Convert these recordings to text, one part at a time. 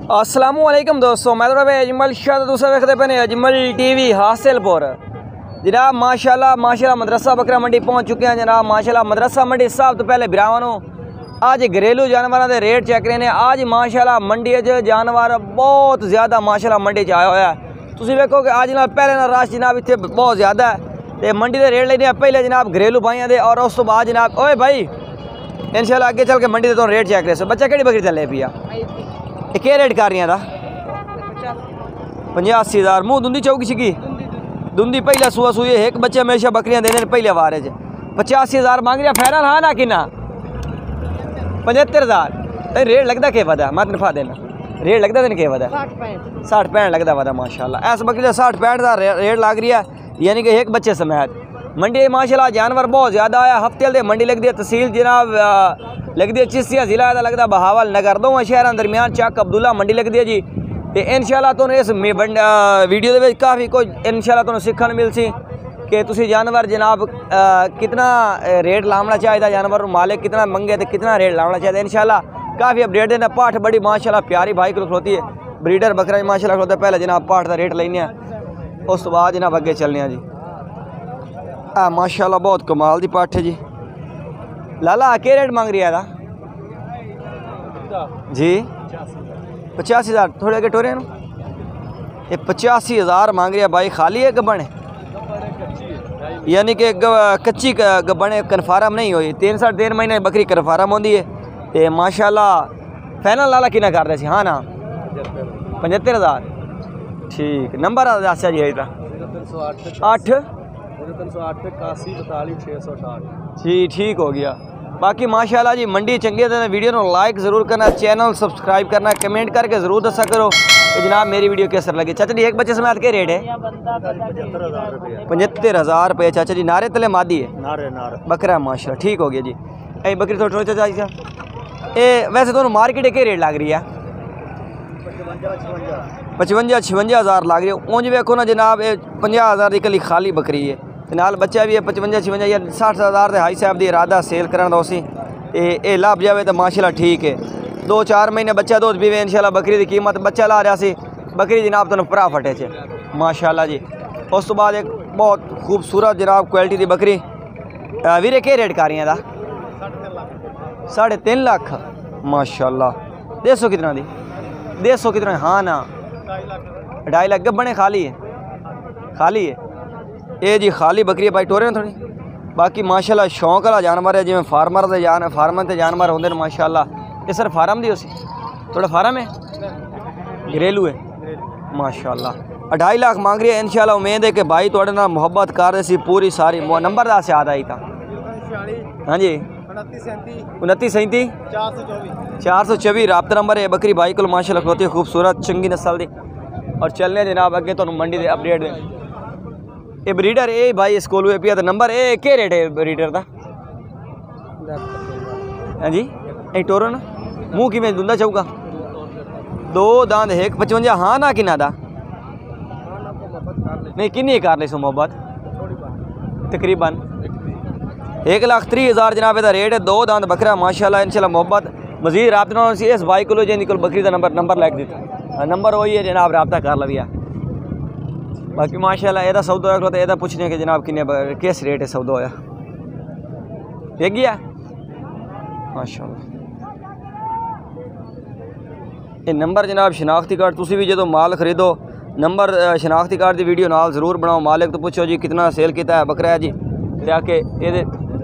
السلام علیکم دوستو، میں اجمل شاہ دوسرا ویکھتے پے اجمل ٹی وی حاصل پور جناب۔ ماشاءاللہ مدرسہ بکرا منڈی پہنچ چکے ہیں جناب۔ ماشاءاللہ مدرسہ منڈی سب تو پہلے براہنوں آج گھریلو جانوراں دے ریٹ چیک کرنے۔ آج ماشاءاللہ منڈی جانور بہت زیادہ ماشاءاللہ منڈی آیا ہوا ہے۔ تسی ویکھو کہ آج نال پہلے نال رش جناب اتنے بہت زیادہ ہے تے منڈی دے ریٹ لینے پہلے جناب گھریلو بھائیاں دے، اور اس تو بعد جناب اوئے بھائی انشاءاللہ اگے چل کے منڈی دے تو ریٹ چیک کرے سو۔ بچہ کیڑی بکری چلے پیا؟ یہ کیا ریٹ کر رہی ہیں دا؟ 85,000 منہ دندی چوکی چکی دندی پہلا سوا سوئی ایک بچے ہمیشہ بکریاں دینے پہلے وارے 85,000 مانگ رہا فیرن ہاں نا کنا 75,000 ریٹ لگتا کہ ودا مت نفا دینا ریٹ لگتا دینا کہ ودا 60-65 لگتا ودا ماشاءاللہ ایس بکری کا 60-65 ریٹ لگ رہی ہے، یعنی کہ ایک بچے سمیت منڈی ماشاءاللہ جانور بہت زیادہ آیا۔ ہفتے دے منڈی لگ دی ہے تحصیل جناب لگ دی ہے چشتیہ ضلع دا لگتا بہاول نگر دو شہراں درمیان چک عبداللہ منڈی لگ دی ہے جی۔ تے انشاءاللہ تو اس ویڈیو دے وچ کافی کچھ انشاءاللہ تو سیکھن مل سی کہ تسی جانور جناب کتنا ریٹ لاونا چاہیے، جانور مالک کتنا منگے تے کتنا ریٹ لاونا چاہیے۔ انشاءاللہ کافی اپڈیٹ دینا۔ پاٹھ بڑی ماشاءاللہ پیاری بھائی کو کھلوتی ہے، بریڈر بکرا ماشاءاللہ کھلوتا ہے۔ پہلے جناب پاٹھ دا ریٹ لینے ہیں، اس تو بعد جناب اگے چلنے ہیں جی۔ ماشاءاللہ بہت کمال دی پاٹھ ہے جی۔ لالا کیا ریٹ مانگ رہی ہے دا جی؟ 85,000 تھوڑے اگے ٹورے یہ 85,000 مانگ رہی ہے بھائی۔ خالی ہے گبنے یعنی کہ کچی گبنے کنفارم نہیں ہوئی، 3-3.5 مہینے بکری کنفارم ہوندی ہے تے ماشاءاللہ فائنل لالا کنا کر رہے سی ہاں نا 75,000 ٹھیک۔ نمبر دسیا جی 8 جی ٹھیک ہو گیا۔ باقی ماشاءاللہ جی منڈی چنگی ہے، ویڈیو نو لائک ضرور کرنا، چینل سبسکرائب کرنا، کمنٹ کر کے ضرور دسا کرو کہ جناب میری ویڈیو کیسر لگی۔ چاچا جی ایک بچے سمیت کے ریٹ ہے؟ 75,000 روپے چاچا جی۔ نارے تلے مادی ہے بکرا ماشاءاللہ ٹھیک ہو گیا جی۔ اے بکری تو چاچا جی اے ویسے تو مارکیٹ کے ریٹ لگ رہی ہے 55-56,000 لگ رہی ہے۔ اونج ویکھو نا جناب 50,000 کی کلی خالی بکری ہے، نال بچہ بھی ہے 55-56 یا 60,000 دے ہائی صاحب دی ارادہ سیل کرن دا سی اے لب جاوے تو ماشاءاللہ ٹھیک ہے۔ 2-4 مہینے بچہ دودھ پیوے انشاءاللہ بکری دی قیمت بچہ لا رہا سی بکری جناب تو پرا پھٹے چے ماشاءاللہ جی۔ اس تو بعد ایک بہت خوبصورت جناب کوالٹی دی بکری ویرے کے ریٹ کر رہی ہیں دا 3.5 لاکھ ماشاءاللہ۔ 150 کتنا دی 150 کتنا ہاں نا 2.5 لاکھ گبنے خالی ہے اے جی خالی بکری ہے بھائی ٹورے تھوڑی۔ باقی ماشاءاللہ شوق والا جانور ہے جی فارمر دے فارمر تے جانور ہوندے نے ماشاءاللہ۔ یہ سر فارم دی اسی تھوڑا فارم ہے گھریلو ہے ماشاءاللہ۔ 2.5 لاکھ مانگ رہی ہے انشاءاللہ۔ امید ہے کہ بھائی تھوڑے نال محبت کر رہے سی پوری ساری۔ نمبر دا سے یاد آئی تھا ہاں جی 2937 424 رابطہ نمبر ہے بکری بھائی کو ماشاءاللہ کھلوتی ہے خوبصورت چنگی نسل دی۔ اور چلنے جناب اگے تو منڈی دے اپڈیٹ دے یہ بریڈر اے بھائی اسکول ہوئے پیا تو نمبر اے کیا ریٹ ہے بریڈر دا ہاں جی؟ اے ٹورو نا منہ کی میں دندہ چاہوں گا 2 داند 1.55 ہاں نا کنا دا نہیں کنی کر لی سو محبت تقریباً 1,30,000 جناب دا ریٹ ہے۔ 2 داند بکرا ماشاءاللہ انشاءاللہ محبت مزید رابطہ سی اس بھائی کو جی نکل بکری دا نمبر لکھ دیتا نمبر وہی ہے جناب رابطہ کر لیا۔ باقی ماشاءاللہ یہ سودا ہوا تو یہ پوچھنے کہ جناب کس ریٹ ہے سودا ہوا دیکھ گیا ماشاءاللہ۔ یہ نمبر جناب شناختی کارڈ تسی بھی جدو مال خریدو نمبر شناختی کارڈ دی ویڈیو نال ضرور بناؤ، مالک تو پوچھو جی کتنا سیل کیتا ہے بکرا ہے جی تاکہ یہ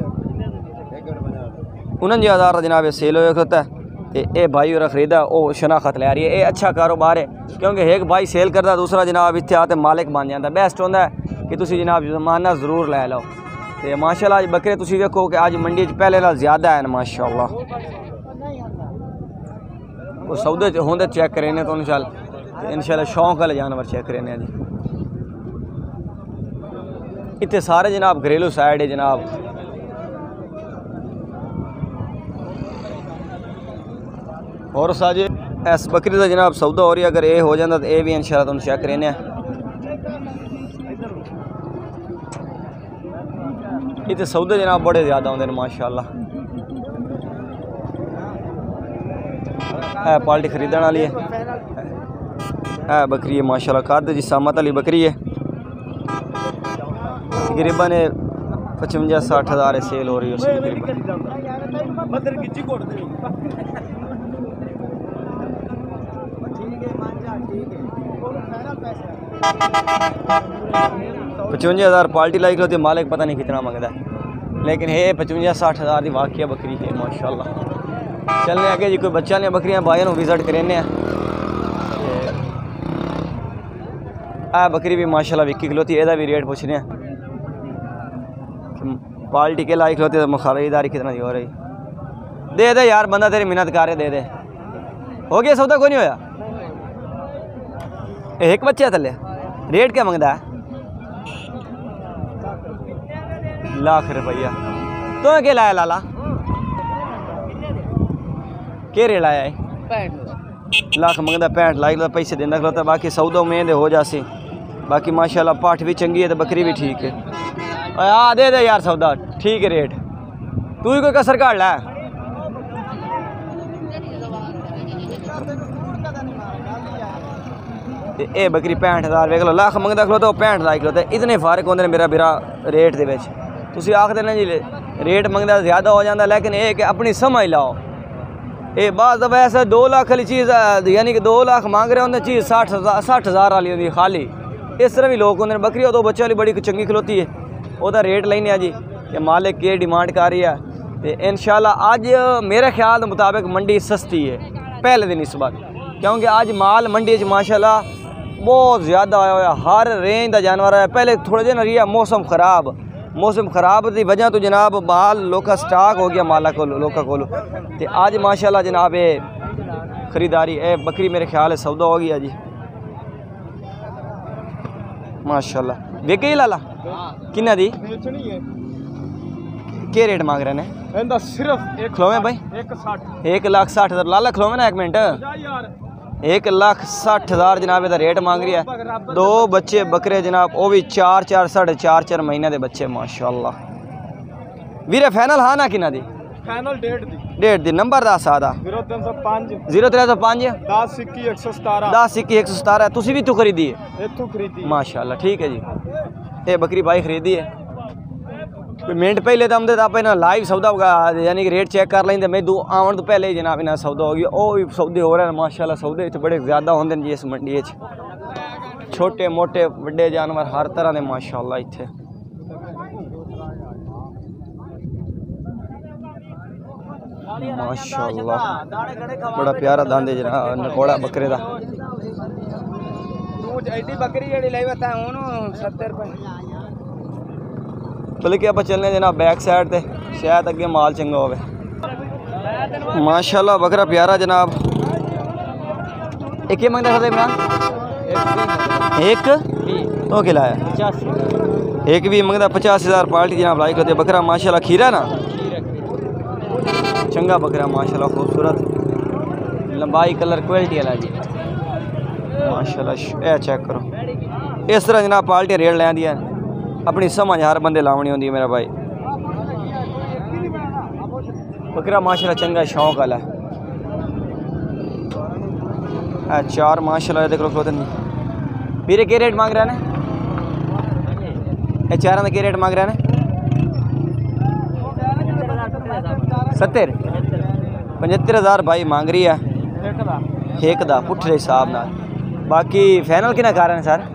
49,000 جناب یہ سیل ہوتا ہے تے اے بھائی اور خریدا او شناخت لے رہی ہے۔ اے اچھا کاروبار ہے کیونکہ ایک بھائی سیل کرتا دوسرا جناب اتنے آتے مالک بن جاتا۔ بیسٹ ہوتا ہے کہ تسی جناب زمانہ ضرور لے لو تے ماشاءاللہ بکرے تسی دیکھو کہ آج منڈی پہلے نال زیادہ ہیں ماشاءاللہ۔ وہ سودے ہوندے چیک کرنے تو انشاءاللہ شوق والے جانور چیک کرنے جی۔ اتنے سارے جناب گھریلو سائڈ ہے جناب۔ اور ساجے اس بکری دا جناب سودا ہو رہی ہے، اگر اے ہو جاتا تو اے بھی انشاءاللہ تم چیک کرنے ہیں۔ اتنے سودے جناب بڑے زیادہ ہوندے ہیں ماشاءاللہ۔ پالٹی خریدنے والی ہے اے بکری ہے ماشاءاللہ قد جسامت والی بکری ہے تقریباً 55-60 ہزار سیل ہو رہی ہے اس کی تقریباً 55 ہزار پالٹی لائک ہوتی ہے مالک پتہ نہیں کتنا منگتا ہے لیکن ہے 55-60 ہزار کی واقعہ بکری ہے ماشاءاللہ چلنے آگے جی کوئی بچہ نہیں بکریاں بھائیوں کو وزٹ کرنے ہیں بکری بھی ماشاءاللہ وکی کھلوتی ہے بھی ریٹ پوچھنے ہیں پالٹی کے لائک ہوتی ہے تو خریداری کتنا دی ہو رہی دے دے یار بندہ تیری محنت کارے دے دے ہو گیا سودا کوئی نہیں ہویا ایک بچہ ہے تھلے ریٹ کیا منگتا ہے ₹1,00,000 تو کیا لایا لالا کیا ریٹ لایا ہے 65 منگتا 65 لاکھ پیسے دینا کھلوتا باقی سودا میں دے ہو جاسی باقی ماشاءاللہ پاٹھ بھی چنگی ہے تو بکری بھی ٹھیک ہے دے دے یار سودا ٹھیک ہے ریٹ تو ہی کوئی کسر کاٹ لا اے بکری 65,000 ویک لو لاکھ منگتا کھلوتا 65 لاکھ کھلوتا اتنے فارق ہوندے نے میرا ریٹ دے وچ تسی آکھدے نا جی ریٹ منگتا زیادہ ہو جاتا لیکن اے کہ اپنی سمجھ لاؤ اے بعض دفعہ ایسا 2 لاکھ والی چیز یعنی کہ 2 لاکھ مانگ رہے ہوندے چیز 60,000 والی ہوندی خالی اس طرح بھی لوگ ہوندے بکری وہ تو بچے والی بڑی چنگی کھلوتی ہے وہ دا ریٹ لینے جی کہ مالک کی ڈیمانڈ کر رہی ہے انشاءاللہ آج میرے خیال مطابق منڈی سستی ہے پہلے دن اس بات کیونکہ آج مال منڈی ماشاءاللہ بہت زیادہ آیا ہوا ہر رینج دا جانور ہے پہلے تھوڑے دن رہی ہے موسم خراب دی وجہ تو جناب مال لوکا سٹاک ہو گیا مالا کو لوکا کولو تے آج ماشاءاللہ جناب خریداری بکری میرے خیال ہے سودا ہو گیا جی ماشاءاللہ ویک گئی لالا کنہ دی کیا ریٹ مانگ رہے ہیں صرف کھلوے بھائی 1,60,000 لالا کھلوے نا ایک منٹ 1,60,000 جناب دا ریٹ مانگ رہی ہے 2 بچے بکرے جناب وہ بھی 4 مہینے دے بچے ماشاءاللہ ویرے فائنل ہاں نا کنہ دی فائنل ڈیٹ دی نمبر دا سادہ 0305 0305 10 21 117 تسی بھی تو خریدی ہے ماشاءاللہ ٹھیک ہے جی یہ بکری بھائی خریدی ہے کوئی منٹ پہلے تو آمدے آپ لائیو سودا ہوگا یعنی کہ ریٹ چیک کر لیں میں دو آن تو پہلے ہی جناب انہیں سودا ہو گیا وہ بھی سودے ہو رہے ہیں ماشاءاللہ سودے بڑے زیادہ ہوندے ہیں جی اس منڈی چھوٹے موٹے بڑے جانور ہر طرح نے ماشاءاللہ اتنے ماشاءاللہ بڑا پیارا داندے جناب نکوڑا بکرے دا بلکہ آپ چلنے جناب بیک سائڈ تے شاید اگے مال چنگا ہوئے ماشاءاللہ بکرا پیارا جناب ایک یہ منگتا تھا عمران ایک تو کھلایا ایک بھی منگتا 50,000 پالٹی جناب لائک ہوتے بکرا ماشاءاللہ کھیرا نا چنگا بکرا ماشاءاللہ خوبصورت لمبائی کلر کوالٹی والا جی ماشاءاللہ اے چیک کرو اس طرح جناب پالٹی ریٹ لے دیا اپنی سمجھ ہر بندے لاونی ہوندی ہے میرا بھائی بکرا ماشاءاللہ چنگا شوق والا ہے 4 ماشاءاللہ دیکھ لو کھلوتے نہیں میرے کیا ریٹ مانگ رہے ہیں یہ 4 کا کیا ریٹ مانگ رہے ہیں 70 75,000 بھائی مانگ رہی ہے ایک دا پٹھرے حساب نال باقی فائنل کی نہ کر رہے ہیں سر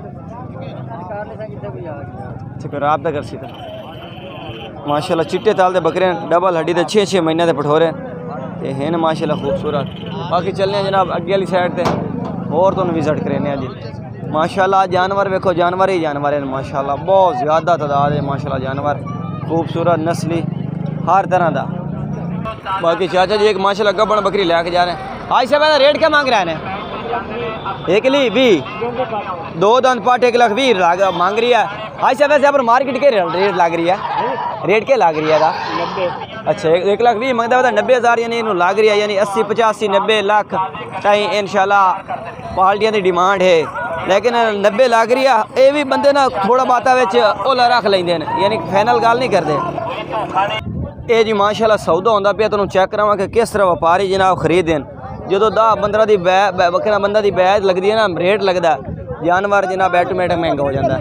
رابطہ کر سی ماشاءاللہ چٹے تال دے بکرے ڈبل ہڈی دے 6 مہینے دے پٹھورے تے ہیں ماشاءاللہ خوبصورت باقی چلنے جناب اگے والی سائڈ تے اور تو وزٹ کرنے جی ماشاءاللہ جانور ویکھو جانور ہی جانور ہیں ماشاءاللہ بہت زیادہ تعداد ہے ماشاءاللہ جانور خوبصورت نسلی ہر طرح دا باقی چاچا جی ایک ماشاءاللہ گبن بکری لے کے جا رہے ہیں آج سے پہلے ریٹ کیا مانگ رہے ہیں ایک لی 20 2 دن پاٹ 1,20,000 مانگ رہی ہے آج سے ویسے پر مارکیٹ کے ریٹ لگ رہی ہے ریٹ کیا لگ رہی ہے دا اچھا 1,20,000 منگتا ہے 90,000 یعنی انہوں لگ رہی ہے یعنی 80 85 90 لاکھ تائیں انشاءاللہ پالٹیاں دی ڈیمانڈ ہے لیکن 90 لگ رہی ہے یہ بھی بندے نا تھوڑا باتا اولا رکھ لیں یعنی فائنل گال نہیں کرتے یہ جی ماشاءاللہ سودا ہوندہ پیا تنوں چیک کراں کہ کس طرح وپاری جناب خریدیں جدو 10-15 دی بکرا بندہ دی بیعت لگدی ہے نا ریٹ لگدا ہے جانور جناب آٹومیٹک مہنگا ہو جاتا ہے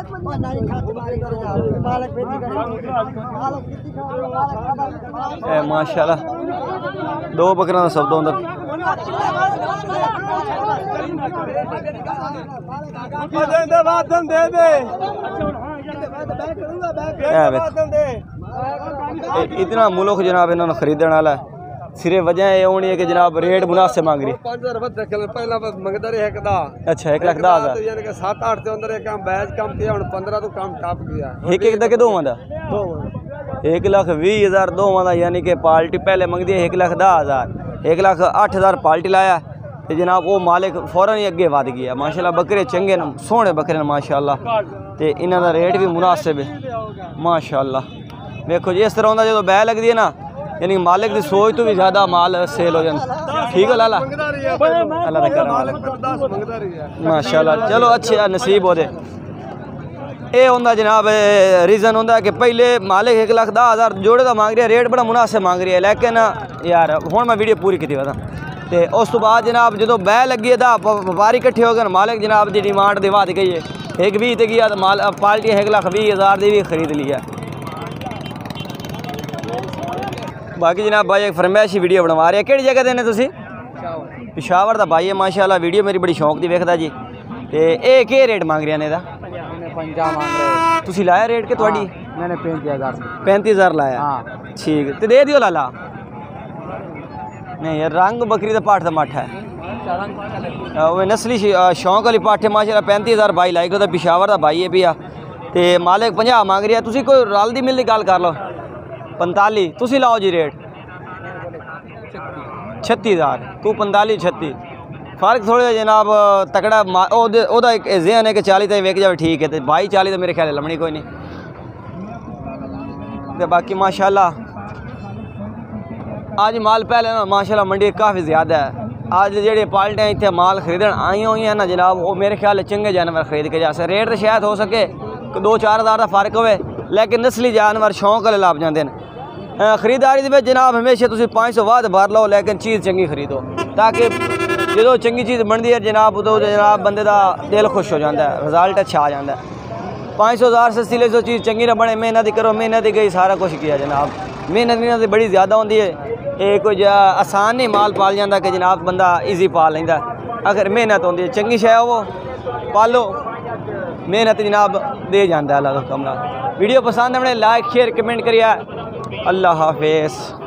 ماشاءاللہ 2 بکرا دا سودا ہوندا اتنا ملک جناب انہوں نے خریدنے والا ہے صرف وجہ یہ ہونی ہے کہ جناب ریٹ مناسب مانگ رہی ہے اچھا 1,10,000 یعنی کہ 7-8 کے اندر کام بیج کم کیا اور 15 تو کام ٹاپ گیا ایک دا کہ دو دا 1,20,000 دو دا یعنی کہ پالٹی پہلے منگ دی 1,10,000 1,08,000 پالٹی لایا تے جناب وہ مالک فوراً ہی اگے ود گیا ماشاءاللہ بکرے چنگے نا سونے بکرے نا ماشاءاللہ تے انہاں دا ریٹ بھی مناسب ہے ماشاءاللہ دیکھو جی اس طرح ہوندا جدوں بہ لگدی ہے نا یعنی مالک دی سوچ تو بھی زیادہ مال سیل ہو جاندا ٹھیک ہے لالا اللہ دا کرم ماشاءاللہ چلو اچھے نصیب ہو دے اے ہوندا جناب ریزن ہوندا کہ پہلے مالک 1,10,000 جوڑے دا مانگ رہا ریٹ بڑا مناسب مانگ رہی ہے لیکن یار ہن میں ویڈیو پوری کیتی ودا تے اس تو بعد جناب جدوں بہ لگی دا وپاری اکٹھے ہو گئے مالک جناب دی ڈیمانڈ دی ود گئی ہے 1,20 تے گیا مال پالٹی 1,20,000 دی بھی خرید لی ہے باقی جناب بھائی ایک فرمائشی ویڈیو بنوا رہے ہیں کیڑی جگہ دینے تسی پشاور دا بھائی ہے ماشاءاللہ ویڈیو میری بڑی شوق دی ویکھدا جی تے اے کہ ریٹ مانگ رہے نے دا 50 مانگ رہے تسی لایا ریٹ کہ تواڈی میں نے 35,000 لایا ٹھیک تے دے دیو لالا نہیں یار رنگ بکری دا پاٹھ دا مٹھ ہے وہ نسلی شوق والی پاٹھ ہے ماشاءاللہ 35,000 بھائی لائی دا پشاور دا بھائی ہے پیا تے مالک 50 مانگ رہا تسی کوئی رل دی مل دی گل کر لو 45 تسی لاؤ جی ریٹ 36,000 تو 45-36 فرق تھوڑے جناب تکڑا او دا ایک ذہن ہے کہ 40 تے ویک جاوے ٹھیک ہے تے 22-40 تے میرے خیال لمنی کوئی نہیں تے باقی ماشاءاللہ آج مال پہلے نا ماشاءاللہ منڈی کافی زیادہ ہے آج جڑے پالٹیاں اتنے مال خریدن آئی ہوئی ہیں نا جناب وہ میرے خیال چنگے جانور خرید کے جا سکتے ریٹ تو شاید ہو سکے 2-4 ہزار کا فرق ہوئے لیکن نسلی جانور شوق والے لب جاندے ہیں خریداری دے جناب ہمیشہ تسی 500 بعد بھر لو لیکن چیز چنگی خریدو تاکہ جدو چنگی چیز بنتی ہے جناب تو جناب بندے دا دل خوش ہو جاتا ہے رزلٹ اچھا آ جاتا ہے 500,000 سستی لے سو چیز چنگی نہ بنے محنت کرو محنت ہی گئی سارا کچھ کیا جناب محنت بڑی زیادہ ہوتی ہے یہ کوئی آسان نہیں مال پال جاتا کہ جناب بندہ ایزی پال لینا اگر محنت ہوتی ہے چنگی شے وہ پالو محنت جناب دے جاتا ہے اللہ کا کمرہ ویڈیو پسند ہے لائک شیئر کمنٹ کریے اللہ حافظ